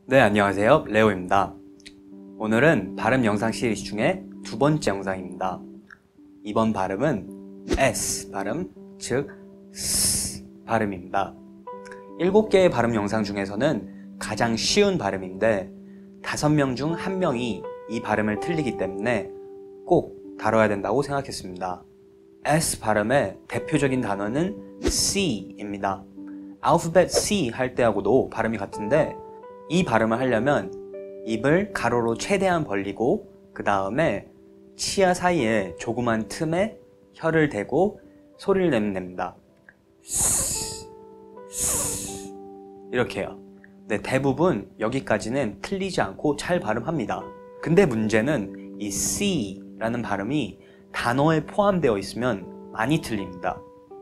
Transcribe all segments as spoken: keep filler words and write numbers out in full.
네, 안녕하세요. 레오입니다. 오늘은 발음 영상 시리즈 중에 두 번째 영상입니다. 이번 발음은 S 발음, 즉 S 발음입니다. 일곱 개의 발음 영상 중에서는 가장 쉬운 발음인데 다섯 명 중 한 명이 이 발음을 틀리기 때문에 꼭 다뤄야 된다고 생각했습니다. S 발음의 대표적인 단어는 C입니다. 알파벳 C 할 때하고도 발음이 같은데 이 발음을 하려면 입을 가로로 최대한 벌리고 그 다음에 치아 사이에 조그만 틈에 혀를 대고 소리를 내면 됩니다. 이렇게요. 네, 대부분 여기까지는 틀리지 않고 잘 발음합니다. 근데 문제는 이 C라는 발음이 단어에 포함되어 있으면 많이 틀립니다.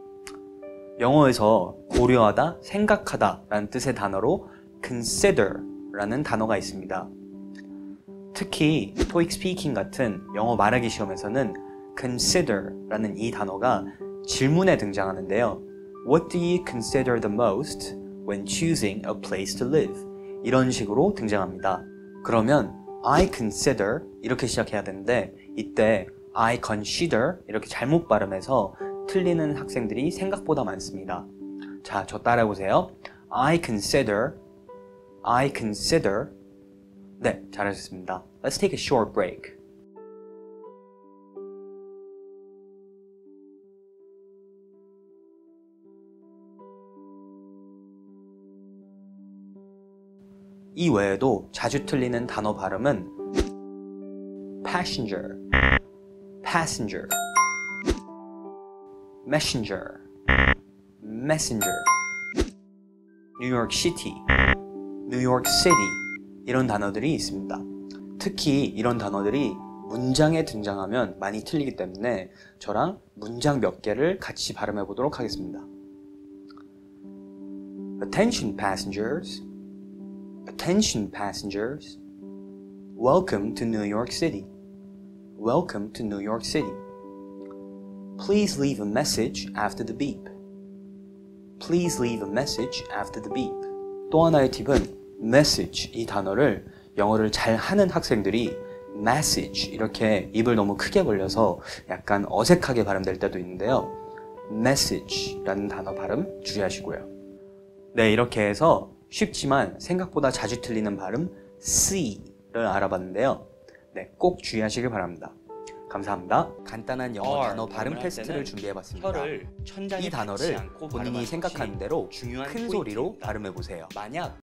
영어에서 고려하다, 생각하다 라는 뜻의 단어로 consider 라는 단어가 있습니다. 특히 토익 스피킹 같은 영어 말하기 시험에서는 consider 라는 이 단어가 질문에 등장하는데요. What do you consider the most when choosing a place to live? 이런 식으로 등장합니다. 그러면 I consider 이렇게 시작해야 되는데 이때 I consider 이렇게 잘못 발음해서 틀리는 학생들이 생각보다 많습니다. 자, 저 따라해보세요. I consider I consider 네, 잘하셨습니다. Let's take a short break. 이 외에도 자주 틀리는 단어 발음은 passenger, passenger, messenger, messenger, New York City, New York City 이런 단어들이 있습니다. 특히 이런 단어들이 문장에 등장하면 많이 틀리기 때문에 저랑 문장 몇 개를 같이 발음해 보도록 하겠습니다. Attention passengers, attention passengers, welcome to New York City, welcome to New York City. Please leave a message after the beep. Please leave a message after the beep. 또 하나의 팁은 message 이 단어를 영어를 잘 하는 학생들이 message 이렇게 입을 너무 크게 벌려서 약간 어색하게 발음될 때도 있는데요. message 라는 단어 발음 주의하시고요. 네, 이렇게 해서 쉽지만 생각보다 자주 틀리는 발음 C를 알아봤는데요. 네, 꼭 주의하시길 바랍니다. 감사합니다. 간단한 영어 단어 발음 테스트를 준비해봤습니다. 이 단어를 본인이 생각하는 대로 큰 소리로 발음해보세요. 만약